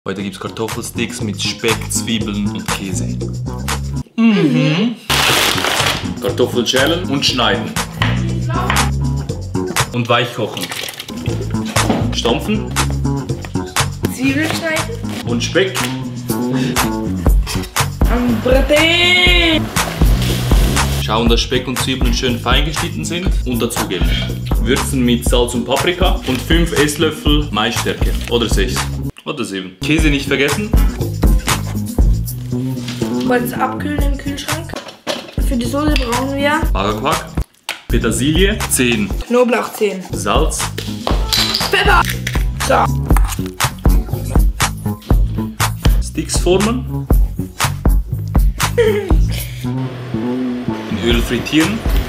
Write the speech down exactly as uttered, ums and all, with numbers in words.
Heute gibt es Kartoffelsticks mit Speck, Zwiebeln und Käse. Mhm. Kartoffeln schälen und schneiden. Und weich kochen. Stampfen. Zwiebeln schneiden. Und Speck. Am Braten. Schauen, dass Speck und Zwiebeln schön fein geschnitten sind und dazugeben. Würzen mit Salz und Paprika und fünf Esslöffel Maisstärke. Oder sechs. Oder sieben. Käse nicht vergessen. Kurz abkühlen im Kühlschrank. Für die Soße brauchen wir Magerquark. Petersilie. zehn. Knoblauch zehn. Salz. Pfeffer. So. Sticks formen. In Öl frittieren.